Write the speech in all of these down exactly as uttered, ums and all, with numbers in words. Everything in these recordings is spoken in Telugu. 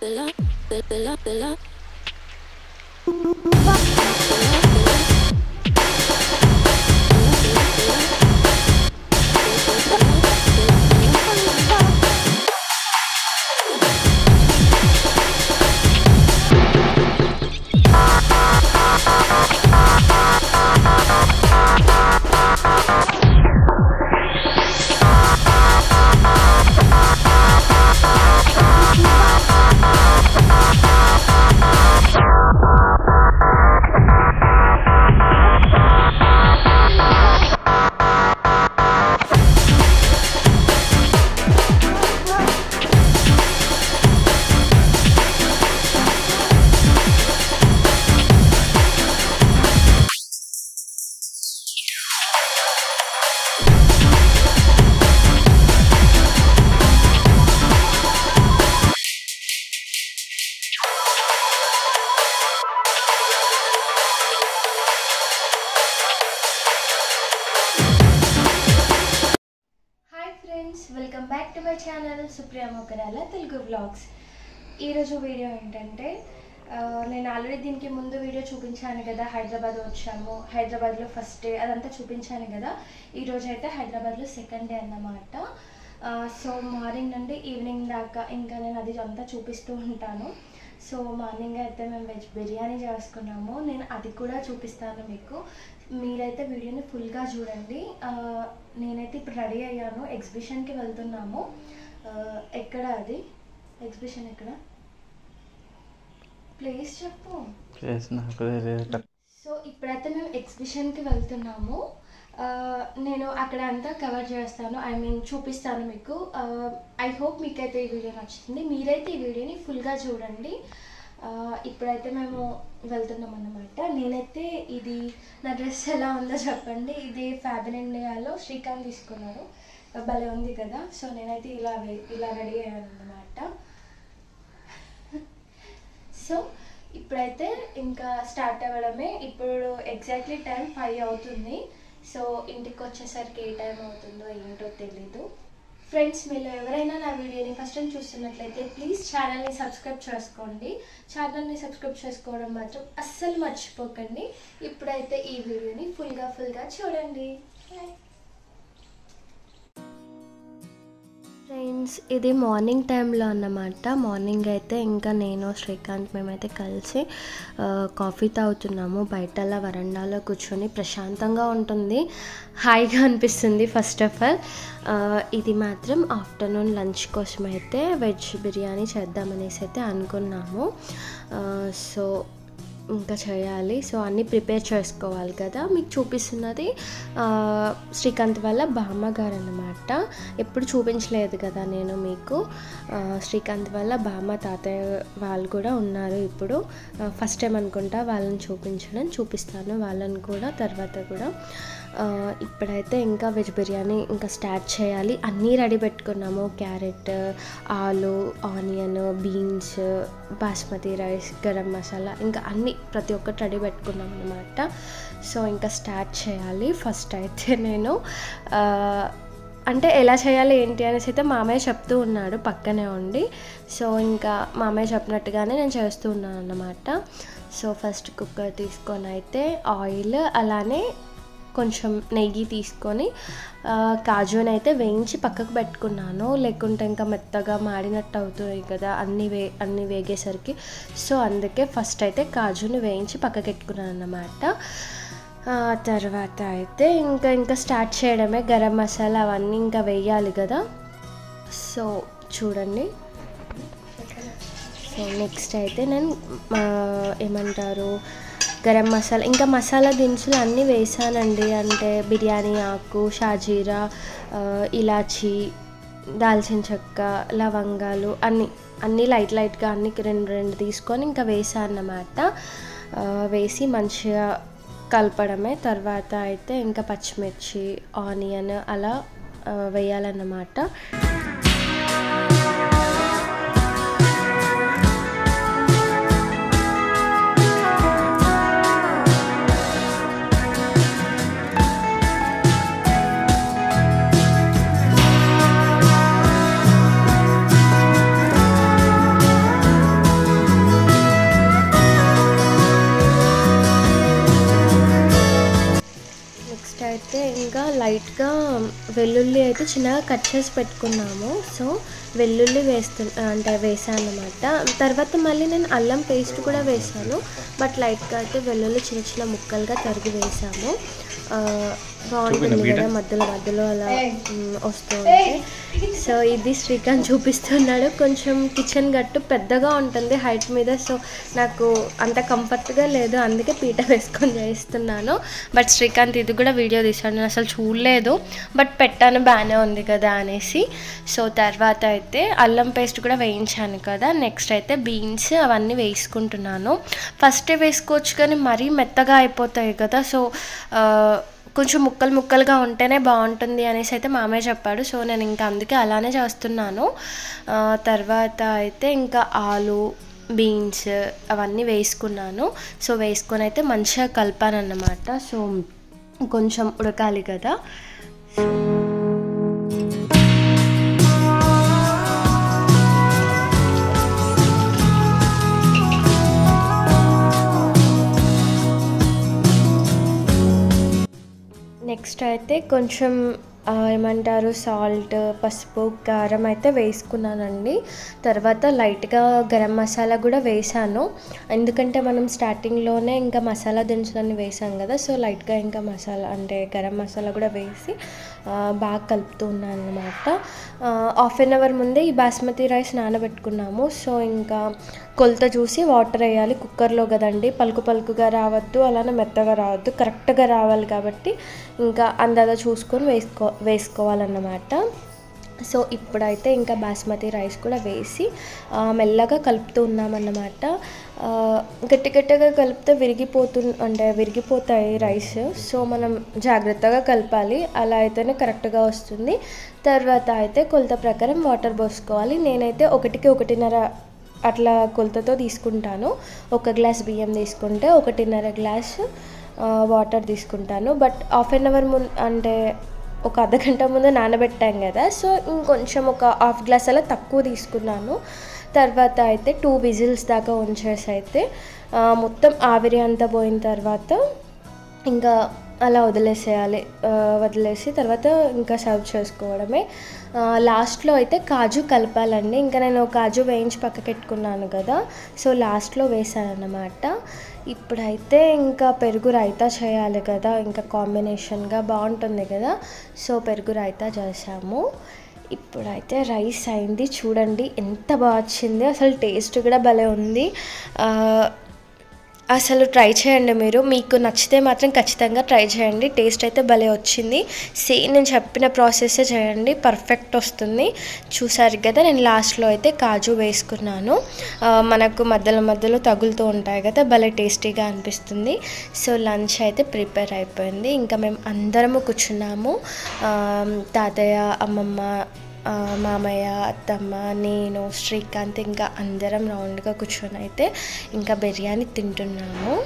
Welcome back to my channel Supriya Mokarala Telugu vlogs. ఈరోజు వీడియో ఏంటంటే నేను ఆల్రెడీ దీనికి ముందు వీడియో చూపించాను కదా, హైదరాబాద్ వచ్చాము, హైదరాబాద్లో ఫస్ట్ డే అదంతా చూపించాను కదా. ఈరోజు అయితే హైదరాబాద్లో సెకండ్ డే అన్నమాట. సో మార్నింగ్ నుండి ఈవినింగ్ దాకా ఇంకా నేను అది అంతా చూపిస్తూ ఉంటాను. సో మార్నింగ్ అయితే మేము వెజ్ బిర్యానీ చేసుకున్నాము, నేను అది కూడా చూపిస్తాను మీకు. మీరైతే వీడియోని ఫుల్గా చూడండి. నేనైతే ఇప్పుడు రెడీ అయ్యాను, ఎగ్జిబిషన్కి వెళ్తున్నాము. ఎక్కడ అది ఎగ్జిబిషన్ ఎక్కడ ప్లేస్ చెప్పు. సో ఇప్పుడైతే మేము ఎగ్జిబిషన్కి వెళ్తున్నాము. నేను అక్కడ అంతా కవర్ చేస్తాను, ఐ మీన్ చూపిస్తాను మీకు. ఐ హోప్ మీకైతే ఈ వీడియో నచ్చుతుంది. మీరైతే ఈ వీడియోని ఫుల్గా చూడండి. ఇప్పుడైతే మేము వెళ్తున్నాం అన్నమాట. నేనైతే ఇది నా డ్రెస్ ఎలా ఉందో చెప్పండి. ఇది ఫ్యాబన్ ఇండియాలో శ్రీకాంత్ తీసుకున్నారు, భలే ఉంది కదా. సో నేనైతే ఇలా ఇలా రెడీ అయ్యాను అన్నమాట. సో ఇప్పుడైతే ఇంకా స్టార్ట్ అవ్వడమే. ఇప్పుడు ఎగ్జాక్ట్లీ టైం ఫైవ్ అవుతుంది. సో ఇంటికి వచ్చేసరికి ఏ టైం అవుతుందో ఏంటో తెలీదు. ఫ్రెండ్స్, మీరు ఎవరైనా నా వీడియోని ఫస్ట్ టైం చూస్తున్నట్లయితే ప్లీజ్ ఛానల్ని సబ్స్క్రైబ్ చేసుకోండి. ఛానల్ని సబ్స్క్రైబ్ చేసుకోవడం మాత్రం అస్సలు మర్చిపోకండి. ఇప్పుడైతే ఈ వీడియోని ఫుల్గా ఫుల్గా చూడండి. ఫ్రెండ్స్, ఇది మార్నింగ్ టైంలో అన్నమాట. మార్నింగ్ అయితే ఇంకా నేను శ్రీకాంత్ మేమైతే కలిసి కాఫీ తాగుతున్నాము. బయట అలా వరండాలో కూర్చొని ప్రశాంతంగా ఉంటుంది, హాయిగా అనిపిస్తుంది. ఫస్ట్ ఆఫ్ ఆల్ ఇది మాత్రం ఆఫ్టర్నూన్ లంచ్ కోసం అయితే వెజ్ బిర్యానీ చేద్దామనేసి అయితే అనుకున్నాము. సో ఇంకా చేయాలి. సో అన్నీ ప్రిపేర్ చేసుకోవాలి కదా. మీకు చూపిస్తున్నది శ్రీకాంత్ వాళ్ళ బామ్మగారు అన్నమాట. ఎప్పుడు చూపించలేదు కదా నేను మీకు. శ్రీకాంత్ వాళ్ళ బామ్మ తాతయ్య వాళ్ళు కూడా ఉన్నారు. ఇప్పుడు ఫస్ట్ టైం అనుకుంటా వాళ్ళని చూపించడం. చూపిస్తాను వాళ్ళని కూడా తర్వాత కూడా. ఇప్పుడైతే ఇంకా వెజ్ బిర్యానీ ఇంకా స్టార్ట్ చేయాలి. అన్నీ రెడీ పెట్టుకున్నాము. క్యారెట్, ఆలు, onion, beans, basmati rice, garam masala, ఇంకా అన్నీ ప్రతి ఒక్కటి రెడీ పెట్టుకున్నాం అన్నమాట. సో ఇంకా స్టార్ట్ చేయాలి. ఫస్ట్ అయితే నేను అంటే ఎలా చేయాలి ఏంటి అనేసి అయితే మామయ్య చెప్తూ ఉన్నాడు పక్కనే ఉండి. సో ఇంకా మామయ్య చెప్పినట్టుగానే నేను చేస్తూ ఉన్నాను అన్నమాట. సో ఫస్ట్ కుక్కర్ తీసుకొని అయితే ఆయిల్ అలానే కొంచెం నెయ్యి తీసుకొని కాజుని అయితే వేయించి పక్కకు పెట్టుకున్నాను. లేకుంటే ఇంకా మెత్తగా మాడినట్టు అవుతుంది కదా అన్నీ వే అన్నీ వేగేసరికి. సో అందుకే ఫస్ట్ అయితే కాజుని వేయించి పక్కకు పెట్టుకున్నాను అన్నమాట. తర్వాత అయితే ఇంకా ఇంకా స్టార్ట్ చేయడమే. గరం మసాలా అవన్నీ ఇంకా వేయాలి కదా. సో చూడండి. సో నెక్స్ట్ అయితే నేను ఏమంటారు గరం మసాలా ఇంకా మసాలా దినుసులు అన్నీ వేసానండి. అంటే బిర్యానీ ఆకు, షాజీరా, ఇలాచీ, దాల్చిన చెక్క, లవంగాలు అన్నీ అన్నీ లైట్ లైట్గా అన్ని రెండు రెండు తీసుకొని ఇంకా వేసాను అన్నమాట. వేసి మంచిగా కలపడమే. తర్వాత అయితే ఇంకా పచ్చిమిర్చి, ఆనియన్ అలా వేయాలన్నమాట. లైట్గా వెల్లుల్లి అయితే చిన్నగా కట్ చేసి పెట్టుకున్నాము. సో వెల్లుల్లి వేస్తు అంటే వేసాను అన్నమాట. తర్వాత మళ్ళీ నేను అల్లం పేస్ట్ కూడా వేసాను. బట్ లైట్గా అయితే వెల్లుల్లి చిన్న చిన్న ముక్కలుగా తరిగి వేసాము. బాగుంటుంది కదా మధ్యలో మధ్యలో అలా వస్తూ ఉంటే. సో ఇది శ్రీకాంత్ చూపిస్తున్నాడు. కొంచెం కిచెన్ గట్టు పెద్దగా ఉంటుంది హైట్ మీద. సో నాకు అంత కంఫర్ట్గా లేదు, అందుకే పీట వేసుకొని చేస్తున్నాను. బట్ శ్రీకాంత్ ఇది కూడా వీడియో తీసాడు, నేను అసలు చూడలేదు. బట్ పెట్టాను బాగానే ఉంది కదా అనేసి. సో తర్వాత అయితే అల్లం పేస్ట్ కూడా వేయించాను కదా. నెక్స్ట్ అయితే బీన్స్ అవన్నీ వేసుకుంటున్నాను. ఫస్టే వేసుకోవచ్చు కానీ మరీ మెత్తగా అయిపోతాయి కదా. సో కొంచెం ముక్కలు ముక్కలుగా ఉంటేనే బాగుంటుంది అనేసి అయితే మామయ్య చెప్పాడు. సో నేను ఇంకా అందుకే అలానే చేస్తున్నాను. తర్వాత అయితే ఇంకా ఆలు బీన్స్ అవన్నీ వేసుకున్నాను. సో వేసుకొని అయితే మంచిగా కలిపాను అన్నమాట. సో కొంచెం ఉడకాలి కదా. నెక్స్ట్ అయితే కొంచెం ఏమంటారు సాల్ట్, పసుపు, కారం అయితే వేసుకున్నానండి. తర్వాత లైట్గా గరం మసాలా కూడా వేసాను, ఎందుకంటే మనం స్టార్టింగ్లోనే ఇంకా మసాలా దినుసులన్నీ వేసాం కదా. సో లైట్గా ఇంకా మసాలా అంటే గరం మసాలా కూడా వేసి బాగా కలుపుతూ ఉన్నాను అనమాట. హాఫ్ అన్ అవర్ ముందే ఈ బాస్మతి రైస్ నానబెట్టుకున్నాము. సో ఇంకా కొలత చూసి వాటర్ వేయాలి. కుక్కర్లో కదండి, పలుకు పలుకుగా రావద్దు, అలానే మెత్తగా రావద్దు, కరెక్ట్గా రావాలి కాబట్టి ఇంకా అందాదా చూసుకొని వేసుకో వేసుకోవాలన్నమాట. సో ఇప్పుడైతే ఇంకా బాస్మతి రైస్ కూడా వేసి మెల్లగా కలుపుతూ ఉన్నామన్నమాట. గట్టి గట్టిగా కలిపితే విరిగిపోతు అంటే విరిగిపోతాయి రైస్. సో మనం జాగ్రత్తగా కలపాలి, అలా అయితేనే కరెక్ట్గా వస్తుంది. తర్వాత అయితే కొలత ప్రకారం వాటర్ పోసుకోవాలి. నేనైతే ఒకటికి ఒకటిన్నర అట్లా కొలతతో తీసుకుంటాను. ఒక గ్లాస్ బియ్యం తీసుకుంటే ఒకటిన్నర గ్లాస్ వాటర్ తీసుకుంటాను. బట్ హాఫ్ అన్ అవర్ ముందు అంటే ఒక అర్ధ గంట ముందు నానబెట్టాం కదా. సో ఇంకొంచెం ఒక హాఫ్ గ్లాస్ అలా తక్కువ తీసుకున్నాను. తర్వాత అయితే టూ విజిల్స్ దాకా ఉంచేసి అయితే మొత్తం ఆవిరి అంతా పోయిన తర్వాత ఇంకా అలా వదిలేసేయాలి. వదిలేసి తర్వాత ఇంకా సర్వ్ చేసుకోవడమే. లాస్ట్లో అయితే కాజు కలపాలండి. ఇంకా నేను కాజు వేయించి పక్కకెట్టుకున్నాను కదా, సో లాస్ట్లో వేసాను అన్నమాట. ఇప్పుడైతే ఇంకా పెరుగు రైతా చేయాలి కదా, ఇంకా కాంబినేషన్గా బాగుంటుంది కదా. సో పెరుగు రైతా చేసాము. ఇప్పుడైతే రైస్ అయింది, చూడండి ఎంత బాగా వచ్చింది. అసలు టేస్ట్ కూడా భలే ఉంది. అసలు ట్రై చేయండి మీరు, మీకు నచ్చితే మాత్రం ఖచ్చితంగా ట్రై చేయండి. టేస్ట్ అయితే భలే వచ్చింది. సేమ్ నేను చెప్పిన ప్రాసెస్సే చేయండి, పర్ఫెక్ట్ వస్తుంది. చూసారు కదా, నేను లాస్ట్లో అయితే కాజు వేసుకున్నాను. మనకు మధ్యలో మధ్యలో తగులుతూ ఉంటాయి కదా, భలే టేస్టీగా అనిపిస్తుంది. సో లంచ్ అయితే ప్రిపేర్ అయిపోయింది. ఇంకా మేము అందరము కూర్చున్నాము. తాతయ్య, అమ్మమ్మ, మామయ్య, అత్తమ్మ, నేను, శ్రీకాంత్ ఇంకా అందరం రౌండ్గా కూర్చొని అయితే ఇంకా బిర్యానీ తింటున్నాము.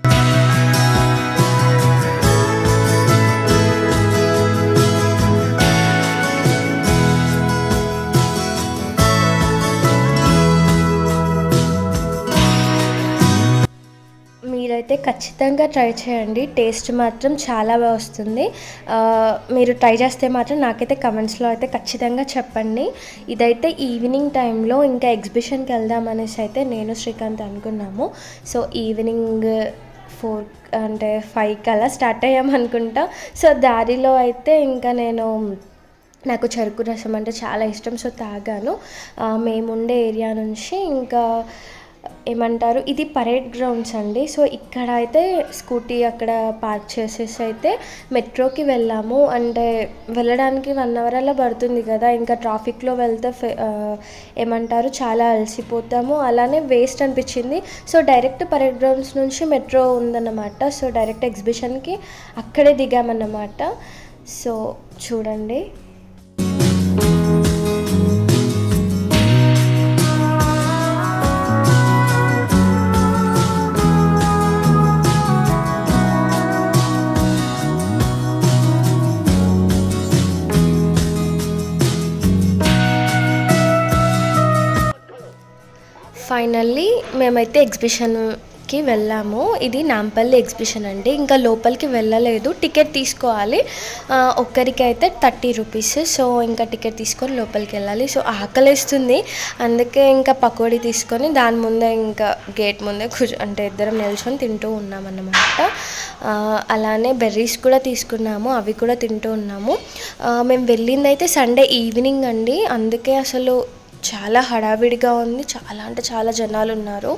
మీరైతే ఖచ్చితంగా ట్రై చేయండి, టేస్ట్ మాత్రం చాలా బాగా వస్తుంది. మీరు ట్రై చేస్తే మాత్రం నాకైతే కమెంట్స్లో అయితే ఖచ్చితంగా చెప్పండి. ఇదైతే ఈవినింగ్ టైంలో ఇంకా ఎగ్జిబిషన్కి వెళ్దాం అనేసి అయితే నేను శ్రీకాంత్ అనుకున్నాము. సో ఈవినింగ్ ఫోర్ అంటే ఫైవ్కి అలా స్టార్ట్ అయ్యామనుకుంటా. సో దారిలో అయితే ఇంకా నేను నాకు చెరుకు రసం అంటే చాలా ఇష్టం, సో తాగాను. మేముండే ఏరియా నుంచి ఇంకా ఏమంటారు ఇది పరేడ్ గ్రౌండ్స్ అండి. సో ఇక్కడ అయితే స్కూటీ అక్కడ పార్క్ చేసేసి అయితే మెట్రోకి వెళ్ళాము. అంటే వెళ్ళడానికి వన్ అవర్ అలా పడుతుంది కదా, ఇంకా ట్రాఫిక్లో వెళ్తే ఏమంటారు చాలా అలసిపోతాము, అలానే వేస్ట్ అనిపించింది. సో డైరెక్ట్ పరేడ్ గ్రౌండ్స్ నుంచి మెట్రో ఉందన్నమాట. సో డైరెక్ట్ ఎగ్జిబిషన్కి అక్కడే దిగామన్నమాట. సో చూడండి, ఫైనల్లీ మేమైతే ఎగ్జిబిషన్ కి వెళ్ళాము. ఇది నాంపల్లి ఎగ్జిబిషన్ అండి. ఇంకా లోపలికి వెళ్ళలేదు, టికెట్ తీసుకోవాలి. ఒక్కరికి అయితే థర్టీ రూపీస్. సో ఇంకా టికెట్ తీసుకొని లోపలికి వెళ్ళాలి. సో ఆకలిస్తుంది, అందుకే ఇంకా పకోడీ తీసుకొని దాని ముందే ఇంకా గేట్ ముందే కూర్చో అంటే ఇద్దరం నిల్చొని తింటూ ఉన్నామన్నమాట. అలానే బెర్రీస్ కూడా తీసుకున్నాము, అవి కూడా తింటూ ఉన్నాము. మేము వెళ్ళింది అయితే సండే ఈవినింగ్ అండి, అందుకే అసలు చాలా హడావిడిగా ఉంది, చాలా అంటే చాలా జనాలు ఉన్నారు.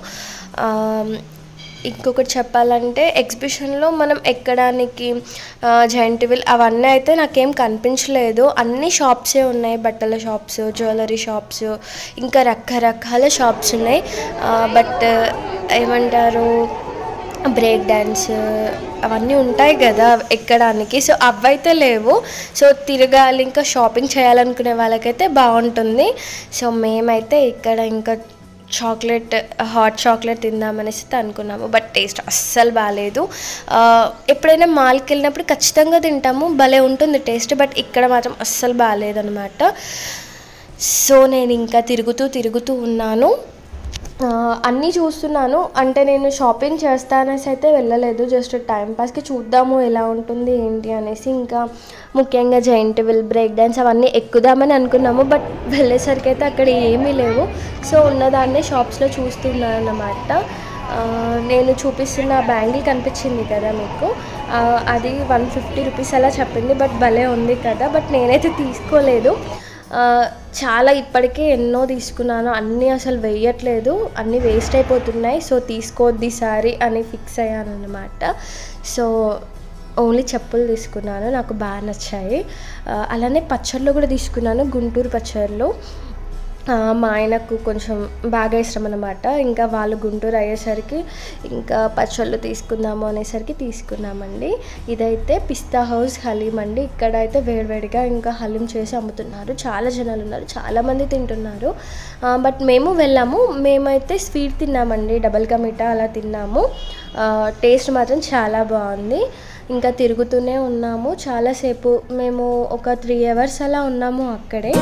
ఇంకొకటి చెప్పాలంటే ఎగ్జిబిషన్లో మనం ఎక్కడానికి జైంట్ వీల్ అవన్నీ అయితే నాకేం కనిపించలేదు. అన్ని షాప్సే ఉన్నాయి, బట్టల షాప్స్, జ్యువెలరీ షాప్స్, ఇంకా రకరకాల షాప్స్ ఉన్నాయి. బట్ ఏమంటారు, బ్రేక్ డ్యాన్స్ అవన్నీ ఉంటాయి కదా ఎక్కడానికి, సో అవైతే లేవు. సో తిరగాలి, ఇంకా షాపింగ్ చేయాలనుకునే వాళ్ళకైతే బాగుంటుంది. సో మేమైతే ఇక్కడ ఇంకా చాక్లెట్ హాట్ చాక్లెట్ తిందామనేసి అనుకున్నాము, బట్ టేస్ట్ అస్సలు బాగాలేదు. ఎప్పుడైనా మాల్కి వెళ్ళినప్పుడు ఖచ్చితంగా తింటాము, భలే ఉంటుంది టేస్ట్, బట్ ఇక్కడ మాత్రం అస్సలు బాగాలేదన్నమాట. సో నేను ఇంకా తిరుగుతూ తిరుగుతూ ఉన్నాను, అన్నీ చూస్తున్నాను. అంటే నేను షాపింగ్ చేస్తానేసి అయితే వెళ్ళలేదు, జస్ట్ టైంపాస్కి చూద్దాము ఎలా ఉంటుంది ఏంటి అనేసి. ఇంకా ముఖ్యంగా జైంట్ వీల్, బ్రేక్ డ్యాన్స్ అవన్నీ ఎక్కుదామని అనుకున్నాము, బట్ వెళ్ళేసరికి అయితే అక్కడ ఏమీ లేవు. సో ఉన్నదాన్నే షాప్స్లో చూస్తున్నాను అన్నమాట. నేను చూపిస్తున్న బ్యాంగిల్ కనిపించింది కదా మీకు, అది వన్ ఫిఫ్టీ రూపీస్ అలా చెప్పింది, బట్ భలే ఉంది కదా, బట్ నేనైతే తీసుకోలేదు. చాలా ఇప్పటికే ఎన్నో తీసుకున్నాను, అన్నీ అసలు వేయట్లేదు, అన్నీ వేస్ట్ అయిపోతున్నాయి. సో తీసుకోవద్దు ఈసారి అని ఫిక్స్ అయ్యాను అన్నమాట. సో ఓన్లీ చెప్పులు తీసుకున్నాను, నాకు బాగా నచ్చాయి. అలానే పచ్చళ్ళు కూడా తీసుకున్నాను, గుంటూరు పచ్చళ్ళు. మా ఆయనకు కొంచెం బాగా ఇష్టం అన్నమాట, ఇంకా వాళ్ళు గుంటూరు అయ్యేసరికి ఇంకా పచ్చళ్ళు తీసుకుందాము అనేసరికి తీసుకున్నామండి. ఇదైతే పిస్తా హౌస్ హలీం అండి, ఇక్కడ అయితే వేడివేడిగా ఇంకా హలీం చేసి అమ్ముతున్నారు, చాలా జనాలు ఉన్నారు, చాలామంది తింటున్నారు. బట్ మేము వెళ్ళాము, మేమైతే స్వీట్ తిన్నామండి, డబల్ కా మీఠా అలా తిన్నాము. టేస్ట్ మాత్రం చాలా బాగుంది. ఇంకా తిరుగుతూనే ఉన్నాము చాలాసేపు, మేము ఒక త్రీ అవర్స్ అలా ఉన్నాము అక్కడే.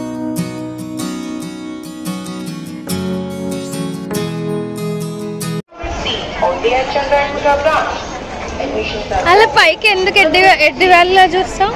అలా పైకి ఎందుకు ఎడ్డి ఎడ్డి వాళ్ళ చూస్తాం.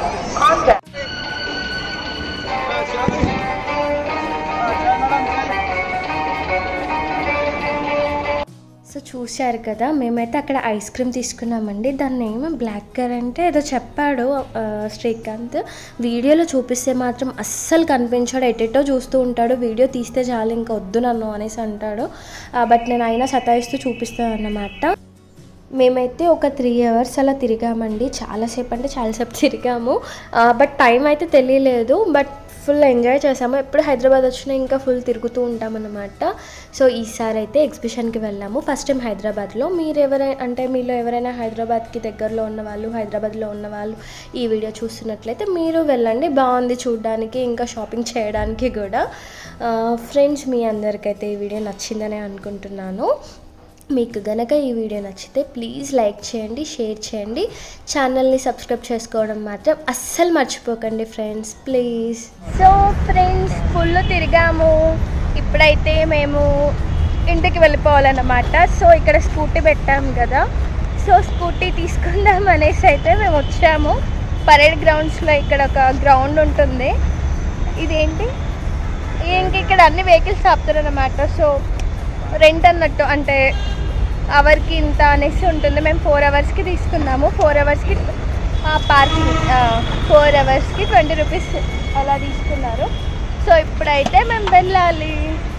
సో చూశారు కదా, మేమైతే అక్కడ ఐస్ క్రీమ్ తీసుకున్నామండి. దాన్ని ఏమో బ్లాక్ కరెంట్ ఏదో చెప్పాడు శ్రీకాంత్, వీడియోలో చూపిస్తే మాత్రం అస్సలు కనిపించాడు, ఎటెటో చూస్తూ ఉంటాడు, వీడియో తీస్తే చాలు ఇంకా వద్దు నన్ను అనేసి అంటాడు. బట్ నేను అయినా సతాయిస్తూ చూపిస్తాను అన్నమాట. మేమైతే ఒక త్రీ అవర్స్ అలా తిరిగామండి, చాలాసేపు అంటే చాలాసేపు తిరిగాము. బట్ టైం అయితే తెలియలేదు, బట్ ఫుల్ ఎంజాయ్ చేసాము. ఎప్పుడు హైదరాబాద్ వచ్చినా ఇంకా ఫుల్ తిరుగుతూ ఉంటామన్నమాట. సో ఈసారి అయితే ఎగ్జిబిషన్కి వెళ్ళాము, ఫస్ట్ టైం హైదరాబాద్లో. మీరు ఎవరైనా అంటే మీలో ఎవరైనా హైదరాబాద్కి దగ్గరలో ఉన్నవాళ్ళు, హైదరాబాద్లో ఉన్నవాళ్ళు ఈ వీడియో చూస్తున్నట్లయితే మీరు వెళ్ళండి, బాగుంది చూడడానికి, ఇంకా షాపింగ్ చేయడానికి కూడా. ఫ్రెండ్స్, మీ అందరికైతే ఈ వీడియో నచ్చిందని అనుకుంటున్నాను. మీకు గనక ఈ వీడియో నచ్చితే ప్లీజ్ లైక్ చేయండి, షేర్ చేయండి, ఛానల్ని సబ్స్క్రైబ్ చేసుకోవడం మాత్రం అస్సలు మర్చిపోకండి friends, please. So friends, full తిరిగాము, ఇప్పుడైతే మేము ఇంటికి వెళ్ళిపోవాలన్నమాట. సో ఇక్కడ స్కూటీ పెట్టాము కదా, సో స్కూటీ తీసుకుందాం అనేసి అయితే మేము వచ్చాము. పరేడ్ గ్రౌండ్స్లో ఇక్కడ ఒక గ్రౌండ్ ఉంటుంది, ఇదేంటి ఇంక ఇక్కడ అన్ని వెహికల్స్ ఆపుతారన్నమాట. సో రెంట్ అన్నట్టు, అంటే అవర్కి ఇంత అనేసి ఉంటుంది. మేము ఫోర్ అవర్స్కి తీసుకున్నాము, ఫోర్ అవర్స్కి పార్కింగ్ ఫోర్ అవర్స్కి ట్వంటీ రూపీస్ అలా తీసుకున్నారు. సో ఇప్పుడైతే మేము వెళ్ళాలి.